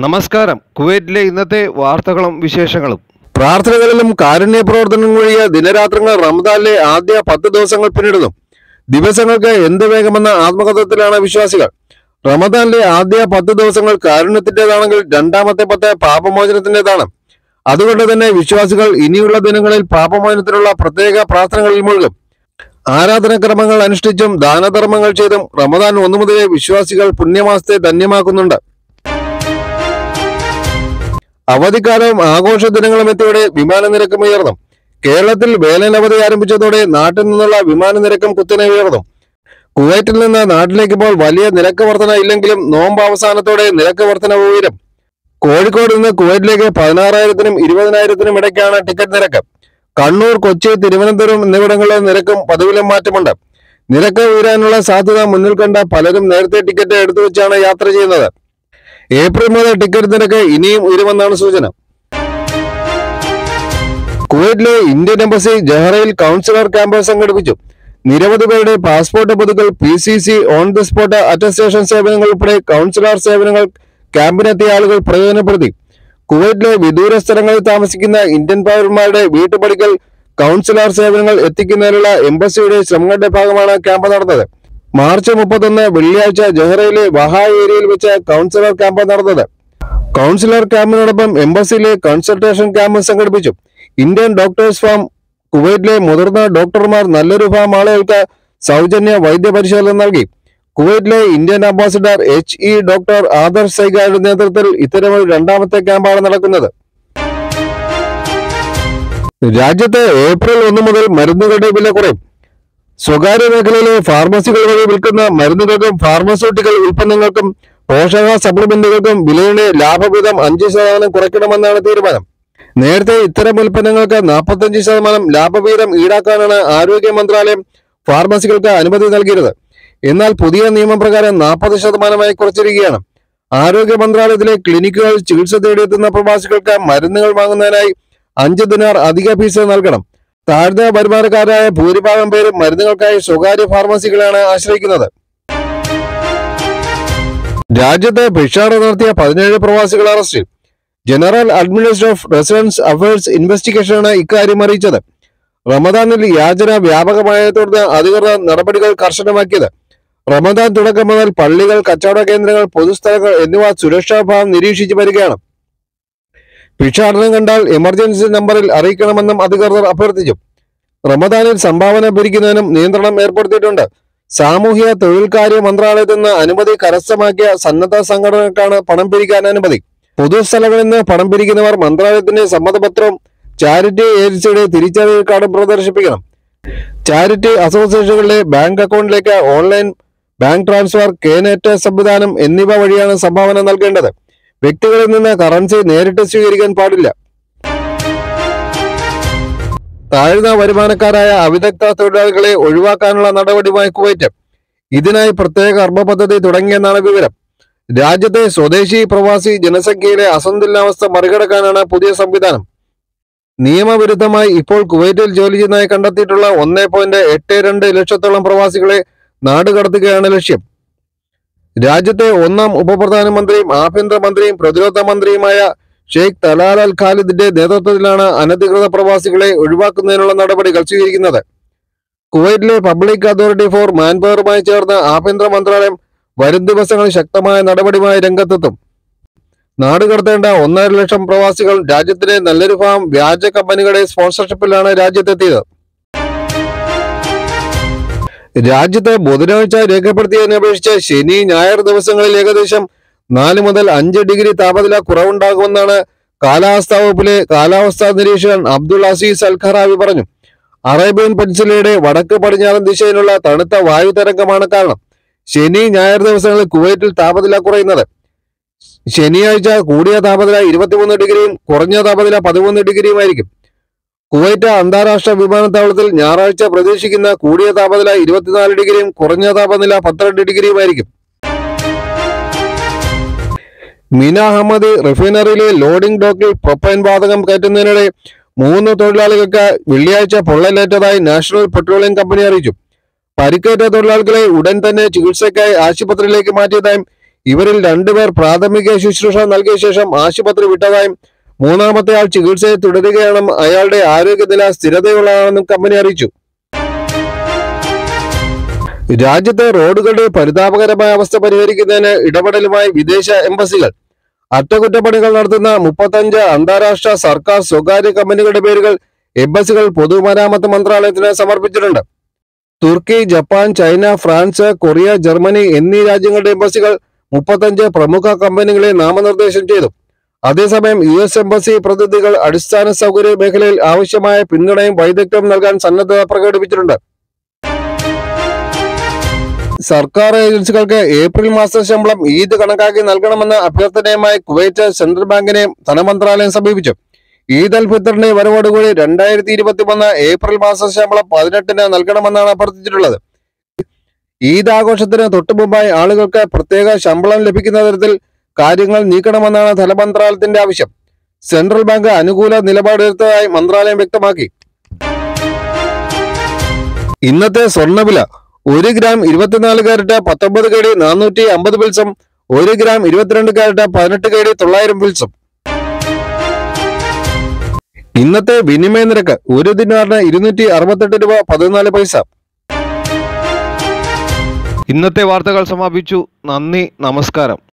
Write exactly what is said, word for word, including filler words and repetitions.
നമസ്കാരം. കുവൈറ്റിലെ ഇന്നത്തെ വാർത്തകളും വിശേഷങ്ങളും. പ്രാർത്ഥനകളിലും കാരുണ്യ പ്രവർത്തനങ്ങളും വഴിയ ദിനരാത്രങ്ങൾ റമദാനിലെ ആദ്യ പത്ത് ദിവസങ്ങൾ പിന്നിടുന്നു. ദിവസങ്ങൾക്ക് എന്ത് വേഗമെന്ന ആത്മകഥത്തിലാണ് വിശ്വാസികൾ. റമദാനിലെ ആദ്യ പത്ത് ദിവസങ്ങൾ കാരുണ്യത്തിൻ്റെതാണെങ്കിൽ രണ്ടാമത്തെ പത്ത് പാപമോചനത്തിൻ്റെതാണ്. അതുകൊണ്ട് തന്നെ വിശ്വാസികൾ ഇനിയുള്ള ദിനങ്ങളിൽ പാപമോചനത്തിനുള്ള പ്രത്യേക പ്രാർത്ഥനകളിൽ മുഴുകും. ആരാധനക്രമങ്ങൾ അനുഷ്ഠിച്ചും ദാനധർമ്മങ്ങൾ ചെയ്തും റമദാൻ ഒന്നു മുതലേ വിശ്വാസികൾ പുണ്യമാസത്തെ ധന്യമാക്കുന്നുണ്ട്. അവധിക്കാലവും ആഘോഷ ദിനങ്ങളും എത്തിയോടെ വിമാന നിരക്കും ഉയർന്നു. കേരളത്തിൽ വേനലവധി ആരംഭിച്ചതോടെ നാട്ടിൽ നിന്നുള്ള വിമാന നിരക്കും കുത്തനെ ഉയർന്നു. കുവൈറ്റിൽ നിന്ന് നാട്ടിലേക്ക് ഇപ്പോൾ വലിയ നിരക്ക് വർധന ഇല്ലെങ്കിലും നോമ്പ് അവസാനത്തോടെ നിരക്ക് വർധന ഉയരും. കോഴിക്കോട് നിന്ന് കുവൈറ്റിലേക്ക് പതിനാറായിരത്തിനും ഇരുപതിനായിരത്തിനും ഇടയ്ക്കാണ് ടിക്കറ്റ് നിരക്ക്. കണ്ണൂർ, കൊച്ചി, തിരുവനന്തപുരം എന്നിവിടങ്ങളിലെ നിരക്കും പതിവിലും മാറ്റമുണ്ട്. നിരക്ക് ഉയരാനുള്ള സാധ്യത മുന്നിൽ കണ്ട പലരും നേരത്തെ ടിക്കറ്റ് എടുത്തു വെച്ചാണ് യാത്ര ചെയ്യുന്നത്. ഏപ്രിൽ മുതൽ ടിക്കറ്റ് നിരക്ക് ഇനിയും ഉയരുമെന്നാണ് സൂചന. കുവൈറ്റിലെ ഇന്ത്യൻ എംബസി ജഹറയിൽ കൗൺസിലർ ക്യാമ്പ് സംഘടിപ്പിച്ചു. നിരവധി പേരുടെ പാസ്പോർട്ട് പുതുക്കൽ, P C C, on the spot attestation സേവനങ്ങൾ ഉൾപ്പെടെ കൗൺസിലർ സേവനങ്ങൾ ക്യാമ്പിനെത്തിയ ആളുകൾ പ്രയോജനപ്പെടുത്തി. കുവൈറ്റിലെ വിദൂര സ്ഥലങ്ങളിൽ താമസിക്കുന്ന ഇന്ത്യൻ പൗരന്മാരുടെ വീട്ടുപടിക്കൽ കൗൺസിലർ സേവനങ്ങൾ എത്തിക്കുന്നതിനുള്ള എംബസിയുടെ ശ്രമങ്ങളുടെ ഭാഗമാണ് ക്യാമ്പ് നടന്നത്. മാർച്ച് മുപ്പത്തൊന്ന് വെള്ളിയാഴ്ച ജഹറയിലെ വഹായ് ഏരിയയിൽ വെച്ച് കൗൺസിലർ ക്യാമ്പ് നടന്നത്. കൗൺസിലർ ക്യാമ്പിനോടൊപ്പം എംബസിയിലെ കൺസൾട്ടേഷൻ ക്യാമ്പ് സംഘടിപ്പിച്ചു. ഇന്ത്യൻ ഡോക്ടേഴ്സ് ഫാം കുവൈറ്റിലെ മുതിർന്ന ഡോക്ടർമാർ നല്ലൊരു ഫാം ആളുകൾക്ക് സൗജന്യ വൈദ്യപരിശോധന നൽകി. കുവൈറ്റിലെ Indian ambassador H E doctor Adarsh സൈഗാരുടെ നേതൃത്വത്തിൽ ഇത്തരമൊരു രണ്ടാമത്തെ ക്യാമ്പാണ് നടക്കുന്നത്. രാജ്യത്ത് ഏപ്രിൽ ഒന്ന് മുതൽ മരുന്നുകളുടെ വില കുറയും. സ്വകാര്യ മേഖലയിലെ ഫാർമസികൾ വഴി വിൽക്കുന്ന മരുന്നുകൾക്കും ഫാർമസ്യൂട്ടിക്കൽ ഉൽപ്പന്നങ്ങൾക്കും പോഷക സപ്ലിമെന്റുകൾക്കും വിലയുടെ ലാഭവിഹിതം അഞ്ച് ശതമാനം കുറയ്ക്കണമെന്നാണ് തീരുമാനം. നേരത്തെ ഇത്തരം ഉൽപ്പന്നങ്ങൾക്ക് നാൽപ്പത്തഞ്ച് ശതമാനം ലാഭവിഹിതം ഈടാക്കാനാണ് ആരോഗ്യ മന്ത്രാലയം ഫാർമസികൾക്ക് അനുമതി നൽകിയത്. എന്നാൽ പുതിയ നിയമപ്രകാരം നാൽപ്പത് ശതമാനമായി കുറച്ചിരിക്കുകയാണ്. ആരോഗ്യ മന്ത്രാലയത്തിലെ ക്ലിനിക്കുകൾ ചികിത്സ തേടിയെത്തുന്ന പ്രവാസികൾക്ക് മരുന്നുകൾ വാങ്ങുന്നതിനായി അഞ്ച് ദിനാർ അധിക ഫീസ് നൽകണം. താഴ്ന്ന വരുമാനക്കാരായ ഭൂരിഭാഗം പേരും മരുന്നുകൾക്കായി സ്വകാര്യ ഫാർമസികളാണ് ആശ്രയിക്കുന്നത്. രാജ്യത്ത് ഭിക്ഷാടനം നടത്തിയ പതിനേഴ് പ്രവാസികൾ അറസ്റ്റിൽ. General administration of residence affairs ഇൻവെസ്റ്റിഗേഷനാണ് ഇക്കാര്യം അറിയിച്ചത്. റമദാനിൽ യാചന വ്യാപകമായതിനെ തുടർന്ന് അധികൃതർ നടപടികൾ കർശനമാക്കിയത്. റമദാൻ തുടക്കം മുതൽ പള്ളികൾ, കച്ചവട കേന്ദ്രങ്ങൾ, പൊതുസ്ഥലങ്ങൾ എന്നിവ സുരക്ഷാ ഭാഗം നിരീക്ഷിച്ചു വരികയാണ്. ഭിക്ഷാടനം കണ്ടാൽ എമർജൻസി നമ്പറിൽ അറിയിക്കണമെന്നും അധികൃതർ അഭ്യർത്ഥിച്ചു. റമദാനിൽ സംഭാവന പിരിക്കുന്നതിനും നിയന്ത്രണം ഏർപ്പെടുത്തിയിട്ടുണ്ട്. സാമൂഹ്യ തൊഴിൽകാര്യ മന്ത്രാലയത്തിൽ നിന്ന് അനുമതി കരസ്ഥമാക്കിയ സന്നദ്ധ സംഘടനകൾക്കാണ് പണം പിരിക്കാൻ അനുമതി. പൊതുസ്ഥലങ്ങളിൽ നിന്ന് പണം പിരിക്കുന്നവർ മന്ത്രാലയത്തിന്റെ സമ്മതപത്രവും ചാരിറ്റി ഏജൻസിയുടെ തിരിച്ചറിയൽ കാർഡും പ്രദർശിപ്പിക്കണം. ചാരിറ്റി അസോസിയേഷനുകളിലെ ബാങ്ക് അക്കൗണ്ടിലേക്ക് ഓൺലൈൻ ബാങ്ക് ട്രാൻസ്ഫർ, കേനെറ്റ് സംവിധാനം എന്നിവ വഴിയാണ് സംഭാവന നൽകേണ്ടത്. വ്യക്തികളിൽ നിന്ന് കറൻസി നേരിട്ട് സ്വീകരിക്കാൻ പാടില്ല. താഴ്ന്ന വരുമാനക്കാരായ അവിദഗ്ധ തൊഴിലാളികളെ ഒഴിവാക്കാനുള്ള നടപടിയുമായി കുവൈറ്റ്. ഇതിനായി പ്രത്യേക കർമ്മ പദ്ധതി തുടങ്ങിയെന്നാണ് വിവരം. രാജ്യത്തെ സ്വദേശി പ്രവാസി ജനസംഖ്യയിലെ അസന്തുലനാവസ്ഥ മറികടക്കാനാണ് പുതിയ സംവിധാനം. നിയമവിരുദ്ധമായി ഇപ്പോൾ കുവൈറ്റിൽ ജോലി ചെയ്യുന്നതായി കണ്ടെത്തിയിട്ടുള്ള ഒന്നേ പോയിന്റ് എട്ട് രണ്ട് ലക്ഷത്തോളം പ്രവാസികളെ നാടുകടത്തുകയാണ് ലക്ഷ്യം. രാജ്യത്തെ ഒന്നാം ഉപപ്രധാനമന്ത്രിയും ആഭ്യന്തരമന്ത്രിയും പ്രതിരോധ മന്ത്രിയുമായ ഷെയ്ഖ് തലാൽ അൽ ഖാലിദിന്റെ നേതൃത്വത്തിലാണ് അനധികൃത പ്രവാസികളെ ഒഴിവാക്കുന്നതിനുള്ള നടപടികൾ സ്വീകരിക്കുന്നത്. കുവൈറ്റിലെ പബ്ലിക് അതോറിറ്റി ഫോർ മാൻപവറുമായി ചേർന്ന് ആഭ്യന്തര മന്ത്രാലയം വരും ദിവസങ്ങളിൽ ശക്തമായ നടപടിയുമായി രംഗത്തെത്തും. നാടുകടത്തേണ്ട ഒന്നര ലക്ഷം പ്രവാസികൾ രാജ്യത്തിന്റെ നല്ലൊരു ഭാഗം വ്യാജ കമ്പനികളുടെ സ്പോൺസർഷിപ്പിലാണ് രാജ്യത്തെത്തിയത്. രാജ്യത്ത് ബുധനാഴ്ച രേഖപ്പെടുത്തിയതിനെ അപേക്ഷിച്ച് ശനി, ഞായർ ദിവസങ്ങളിൽ ഏകദേശം നാല് മുതൽ അഞ്ച് ഡിഗ്രി താപനില കുറവുണ്ടാകുമെന്നാണ് കാലാവസ്ഥാ വകുപ്പിലെ കാലാവസ്ഥാ നിരീക്ഷകൻ അബ്ദുൾ അസീസ് അൽ ഖറാവി പറഞ്ഞു. അറേബ്യൻ പെനിൻസുലയുടെ വടക്ക് പടിഞ്ഞാറൻ ദിശയിലുള്ള തണുത്ത വായുതരംഗമാണ് കാരണം ശനി, ഞായർ ദിവസങ്ങളിൽ കുവൈറ്റിൽ താപനില കുറയുന്നത്. ശനിയാഴ്ച കൂടിയ താപനില ഇരുപത്തിമൂന്ന് ഡിഗ്രിയും കുറഞ്ഞ താപനില പതിമൂന്ന് ഡിഗ്രിയുമായിരിക്കും. കുവൈറ്റ് അന്താരാഷ്ട്ര വിമാനത്താവളത്തിൽ ഞായറാഴ്ച പ്രതീക്ഷിക്കുന്ന കൂടിയ താപനില ഇരുപത്തിനാല് ഡിഗ്രിയും കുറഞ്ഞ താപനില പന്ത്രണ്ട് ഡിഗ്രിയുമായിരിക്കും. മിന അഹമ്മദി റിഫൈനറിയിലെ ലോഡിംഗ് ഡോക്കിൽ പ്രൊപ്പൈൻ വാതകം കയറ്റുന്നതിനിടെ മൂന്ന് തൊഴിലാളികൾക്ക് വെള്ളിയാഴ്ച പൊള്ളലേറ്റതായി നാഷണൽ പെട്രോളിയം കമ്പനി അറിയിച്ചു. പരിക്കേറ്റ തൊഴിലാളികളെ ഉടൻ തന്നെ ചികിത്സയ്ക്കായി ആശുപത്രിയിലേക്ക് മാറ്റിയതായും ഇവരിൽ രണ്ടുപേർ പ്രാഥമിക ശുശ്രൂഷ നൽകിയ ശേഷം ആശുപത്രി വിട്ടതായും മൂന്നാമത്തെ ആൾ ചികിത്സയെ തുടരുകയാണെന്നും അയാളുടെ ആരോഗ്യനില സ്ഥിരതയുള്ളതാണെന്നും കമ്പനി അറിയിച്ചു. രാജ്യത്തെ റോഡുകളുടെ പരിതാപകരമായ അവസ്ഥ പരിഹരിക്കുന്നതിന് ഇടപെടലുമായി വിദേശ എംബസികൾ. അറ്റകുറ്റപ്പണികൾ നടത്തുന്ന മുപ്പത്തഞ്ച് അന്താരാഷ്ട്ര സർക്കാർ സ്വകാര്യ കമ്പനികളുടെ പേരുകൾ എംബസികൾ പൊതുമരാമത്ത് മന്ത്രാലയത്തിന് സമർപ്പിച്ചിട്ടുണ്ട്. Turkey, Japan, China, France, Korea, Germany എന്നീ രാജ്യങ്ങളുടെ എംബസികൾ മുപ്പത്തഞ്ച് പ്രമുഖ കമ്പനികളെ നാമനിർദ്ദേശം ചെയ്തു. അതേസമയം യു എസ് എംബസി പ്രതിനിധികൾ അടിസ്ഥാന സൗകര്യ മേഖലയിൽ ആവശ്യമായ പിന്തുണയും വൈദഗ്ധ്യവും നൽകാൻ സന്നദ്ധത പ്രകടിപ്പിച്ചിട്ടുണ്ട്. സർക്കാർ ഏജൻസികൾക്ക് ഏപ്രിൽ മാസ ശമ്പളം ഈദ് കണക്കാക്കി നൽകണമെന്ന അഭ്യർത്ഥനയുമായി കുവൈറ്റ് സെൻട്രൽ ബാങ്കിനെ ധനമന്ത്രാലയം സമീപിച്ചു. ഈദ് അൽ ഫിത്തറിന്റെ വരവോടുകൂടി രണ്ടായിരത്തി ഇരുപത്തി മൂന്ന് ഏപ്രിൽ മാസ ശമ്പളം പതിനെട്ടിന് നൽകണമെന്നാണ് അഭ്യർത്ഥിച്ചിട്ടുള്ളത്. ഈദ് ആഘോഷത്തിന് തൊട്ടുമുമ്പായി ആളുകൾക്ക് പ്രത്യേക ശമ്പളം ലഭിക്കുന്ന തരത്തിൽ കാര്യങ്ങൾ നീക്കണമെന്നാണ് ധനമന്ത്രാലയത്തിന്റെ ആവശ്യം. സെൻട്രൽ ബാങ്ക് അനുകൂല നിലപാടെടുത്തതായി മന്ത്രാലയം വ്യക്തമാക്കി. ഇന്നത്തെ സ്വർണ്ണവില: ഒരു ഗ്രാം ഇരുപത്തിനാല് കാരറ്റ് പത്തൊമ്പത് കെ ഡി നാനൂറ്റി അമ്പത് പിൽസും ഒരു ഗ്രാം ഇരുപത്തിരണ്ട് കാരറ്റ് പതിനെട്ട് കെ ഡി തൊള്ളായിരം പിൽസും. ഇന്നത്തെ വിനിമയ നിരക്ക് ഒരു ദിനാറിന് ഇരുന്നൂറ്റി അറുപത്തെട്ട് രൂപ പതിനാല് പൈസ. ഇന്നത്തെ വാർത്തകൾ സമാപിച്ചു. നന്ദി, നമസ്കാരം.